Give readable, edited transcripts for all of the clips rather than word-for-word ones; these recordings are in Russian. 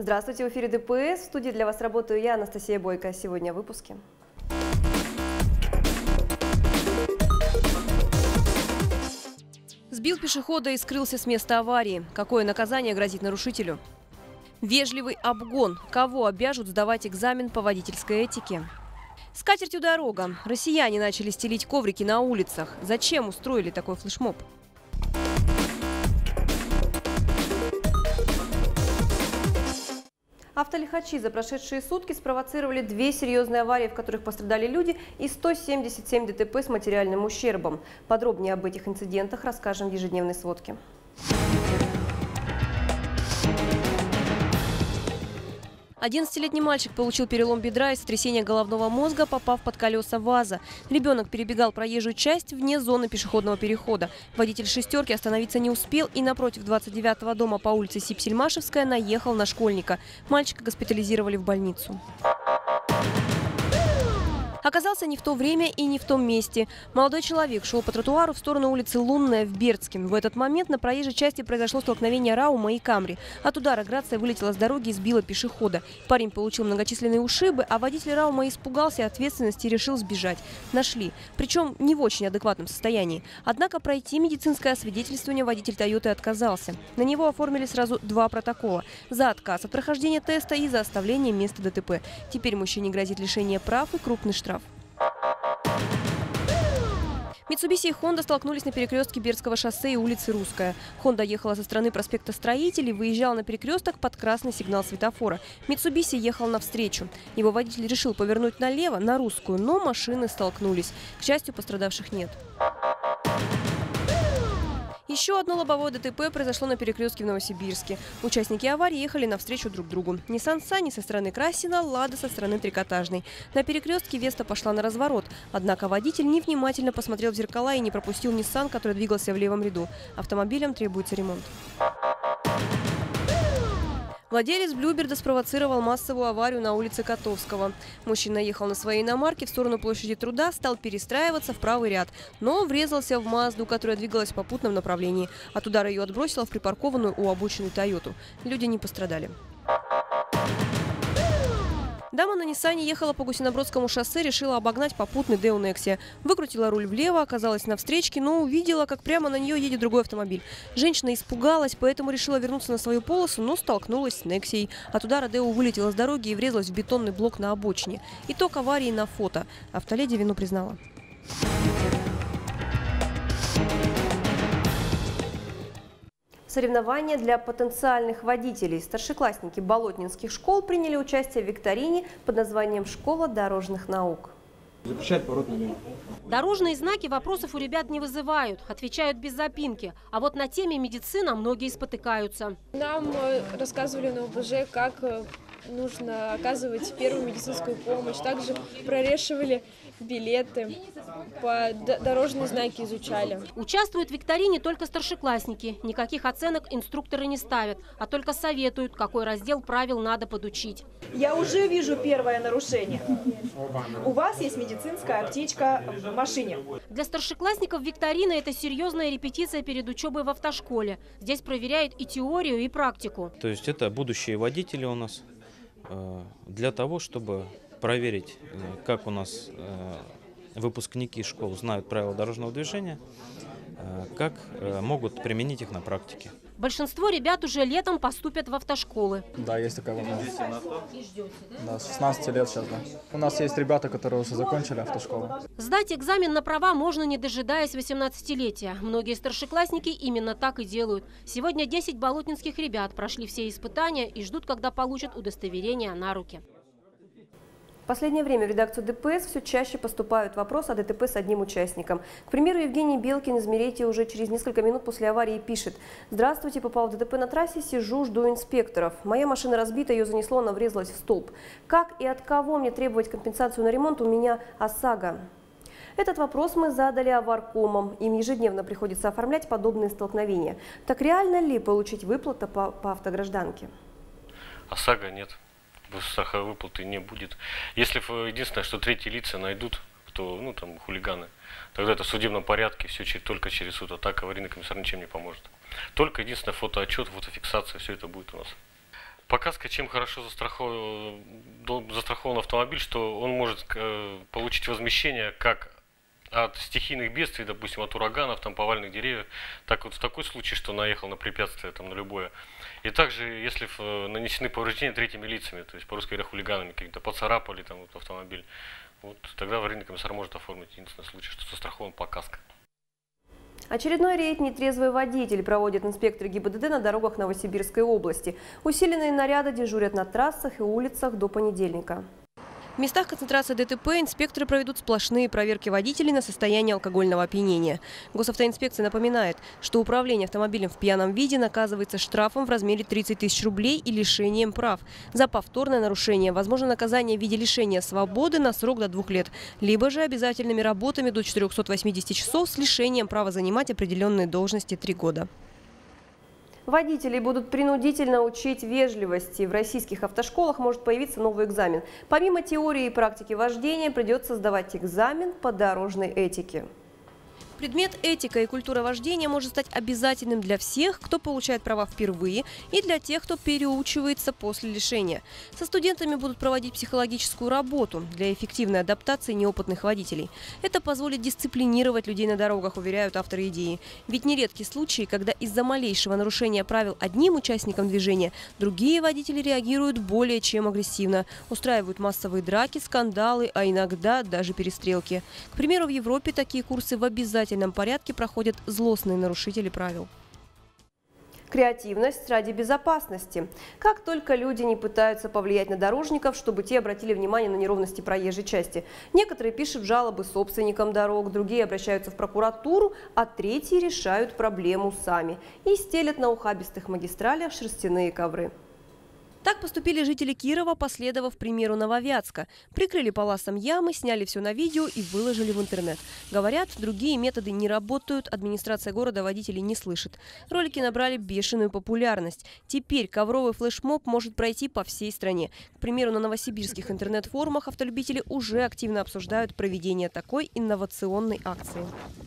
Здравствуйте, в эфире ДПС. В студии для вас работаю я, Анастасия Бойко. Сегодня в выпуске. Сбил пешехода и скрылся с места аварии. Какое наказание грозит нарушителю? Вежливый обгон. Кого обяжут сдавать экзамен по водительской этике? С катертью дорога. Россияне начали стелить коврики на улицах. Зачем устроили такой флешмоб? Автолихачи за прошедшие сутки спровоцировали 2 серьезные аварии, в которых пострадали люди, и 177 ДТП с материальным ущербом. Подробнее об этих инцидентах расскажем в ежедневной сводке. 11-летний мальчик получил перелом бедра и сотрясение головного мозга, попав под колеса ВАЗа. Ребенок перебегал проезжую часть вне зоны пешеходного перехода. Водитель «шестерки» остановиться не успел и напротив 29-го дома по улице Сипсельмашевская наехал на школьника. Мальчика госпитализировали в больницу. Оказался не в то время и не в том месте. Молодой человек шел по тротуару в сторону улицы Лунная в Бердске. В этот момент на проезжей части произошло столкновение Раума и Камри. От удара Грация вылетела с дороги и сбила пешехода. Парень получил многочисленные ушибы, а водитель Раума испугался ответственности и решил сбежать. Нашли. Причем не в очень адекватном состоянии. Однако пройти медицинское освидетельствование водитель «Тойоты» отказался. На него оформили сразу 2 протокола. За отказ от прохождения теста и за оставление места ДТП. Теперь мужчине грозит лишение прав и крупный штраф. Митсубиси и Honda столкнулись на перекрестке Бердского шоссе и улицы Русская. Honda ехала со стороны проспекта Строителей, выезжала на перекресток под красный сигнал светофора. Митсубиси ехал навстречу. Его водитель решил повернуть налево, на Русскую, но машины столкнулись. К счастью, пострадавших нет. Еще одно лобовое ДТП произошло на перекрестке в Новосибирске. Участники аварии ехали навстречу друг другу. Nissan Sunny со стороны Красина, Лада со стороны Трикотажной. На перекрестке Веста пошла на разворот. Однако водитель невнимательно посмотрел в зеркала и не пропустил Nissan, который двигался в левом ряду. Автомобилям требуется ремонт. Владелец Блюберда спровоцировал массовую аварию на улице Котовского. Мужчина ехал на своей иномарке в сторону площади Труда, стал перестраиваться в правый ряд, но врезался в Мазду, которая двигалась в попутном направлении. От удара ее отбросило в припаркованную у обочины Тойоту. Люди не пострадали. Дама на Ниссане ехала по Гусинобродскому шоссе, решила обогнать попутный Део Нексия. Выкрутила руль влево, оказалась на встречке, но увидела, как прямо на нее едет другой автомобиль. Женщина испугалась, поэтому решила вернуться на свою полосу, но столкнулась с Нексией. От удара Део вылетела с дороги и врезалась в бетонный блок на обочине. Итог аварии на фото. Автоледи вину признала. Соревнования для потенциальных водителей. Старшеклассники болотнинских школ приняли участие в викторине под названием «Школа дорожных наук». Запрещать поворот налево. Дорожные знаки вопросов у ребят не вызывают, отвечают без запинки. А вот на теме медицина многие спотыкаются. Нам рассказывали на ОБЖ, как нужно оказывать первую медицинскую помощь. Также прорешивали билеты, дорожные знаки изучали. Участвуют в викторине только старшеклассники. Никаких оценок инструкторы не ставят, а только советуют, какой раздел правил надо подучить. Я уже вижу первое нарушение. У вас есть медицинская аптечка в машине. Для старшеклассников викторина – это серьезная репетиция перед учебой в автошколе. Здесь проверяют и теорию, и практику. То есть это будущие водители у нас для того, чтобы проверить, как у нас выпускники школ знают правила дорожного движения, как могут применить их на практике. Большинство ребят уже летом поступят в автошколы. Да, есть такая возможность. Да, с 16 лет сейчас, да. У нас есть ребята, которые уже закончили автошколу. Сдать экзамен на права можно, не дожидаясь 18-летия. Многие старшеклассники именно так и делают. Сегодня 10 болотнинских ребят прошли все испытания и ждут, когда получат удостоверение на руки. В последнее время в редакцию ДПС все чаще поступают вопросы о ДТП с одним участником. К примеру, Евгений Белкин из Меретии уже через несколько минут после аварии пишет: «Здравствуйте, попал в ДТП на трассе, сижу, жду инспекторов. Моя машина разбита, ее занесло, она врезалась в столб. Как и от кого мне требовать компенсацию на ремонт? У меня ОСАГО». Этот вопрос мы задали аваркомам. Им ежедневно приходится оформлять подобные столкновения. Так реально ли получить выплату по автогражданке? ОСАГО нет. Страховой выплаты не будет. Если единственное, что третьи лица найдут, кто, там, хулиганы, тогда это в судебном порядке, все только через суд. А так аварийный комиссар ничем не поможет. Только единственное фотоотчет, фотофиксация, все это будет у нас. Показка, чем хорошо застрахован автомобиль, что он может получить возмещение как от стихийных бедствий, допустим, от ураганов, там, поваленных деревьев, так вот в такой случай, что наехал на препятствие, там, на любое. И также, если нанесены повреждения третьими лицами, то есть, по-русски говоря, хулиганами, каким-то поцарапали там, вот, автомобиль, вот, тогда аварийный комиссар может оформить единственный случай, что застрахован по каско. Очередной рейд «Нетрезвый водитель» проводят инспекторы ГИБДД на дорогах Новосибирской области. Усиленные наряды дежурят на трассах и улицах до понедельника. В местах концентрации ДТП инспекторы проведут сплошные проверки водителей на состояние алкогольного опьянения. Госавтоинспекция напоминает, что управление автомобилем в пьяном виде наказывается штрафом в размере 30 тысяч рублей и лишением прав. За повторное нарушение возможно наказание в виде лишения свободы на срок до 2 лет, либо же обязательными работами до 480 часов с лишением права занимать определенные должности 3 года. Водителей будут принудительно учить вежливости. В российских автошколах может появиться новый экзамен. Помимо теории и практики вождения, придется сдавать экзамен по дорожной этике. Предмет «Этика и культура вождения» может стать обязательным для всех, кто получает права впервые, и для тех, кто переучивается после лишения. Со студентами будут проводить психологическую работу для эффективной адаптации неопытных водителей. Это позволит дисциплинировать людей на дорогах, уверяют авторы идеи. Ведь нередки случаи, когда из-за малейшего нарушения правил одним участникам движения другие водители реагируют более чем агрессивно, устраивают массовые драки, скандалы, а иногда даже перестрелки. К примеру, в Европе такие курсы в обязательном порядке проходят злостные нарушители правил. Креативность ради безопасности. Как только люди не пытаются повлиять на дорожников, чтобы те обратили внимание на неровности проезжей части. Некоторые пишут жалобы собственникам дорог, другие обращаются в прокуратуру, а третьи решают проблему сами и стелят на ухабистых магистралях шерстяные ковры. Так поступили жители Кирова, последовав примеру Нововятска. Прикрыли паласом ямы, сняли все на видео и выложили в интернет. Говорят, другие методы не работают, администрация города водителей не слышит. Ролики набрали бешеную популярность. Теперь ковровый флешмоб может пройти по всей стране. К примеру, на новосибирских интернет-форумах автолюбители уже активно обсуждают проведение такой инновационной акции.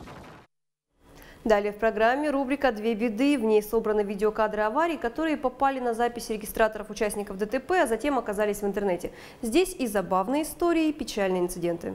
Далее в программе рубрика «Две беды». В ней собраны видеокадры аварий, которые попали на записи регистраторов участников ДТП, а затем оказались в интернете. Здесь и забавные истории, и печальные инциденты.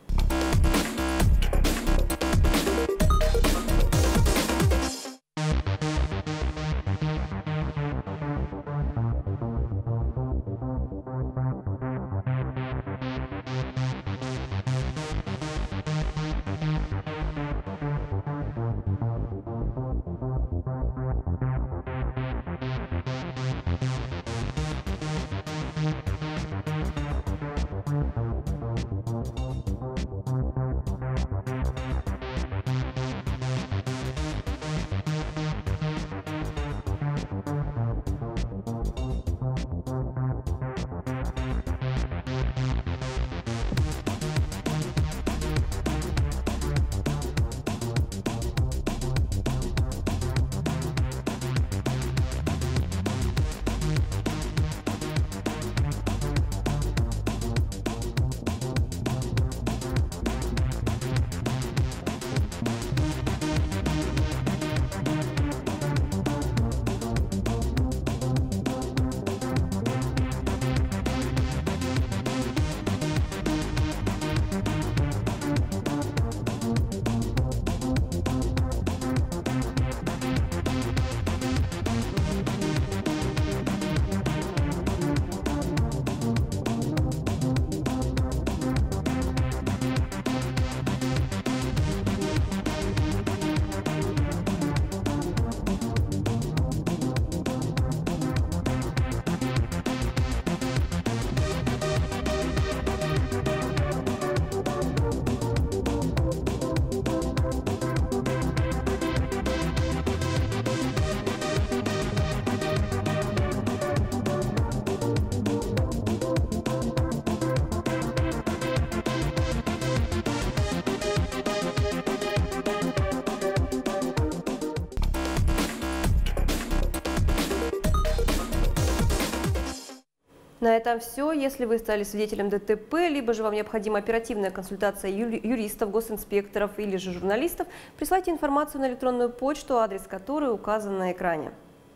На этом все. Если вы стали свидетелем ДТП, либо же вам необходима оперативная консультация юристов, госинспекторов или же журналистов, присылайте информацию на электронную почту, адрес которой указан на экране.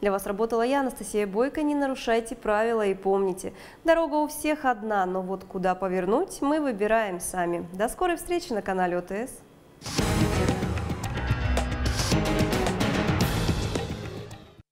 Для вас работала я, Анастасия Бойко. Не нарушайте правила и помните, дорога у всех одна, но вот куда повернуть мы выбираем сами. До скорой встречи на канале ОТС.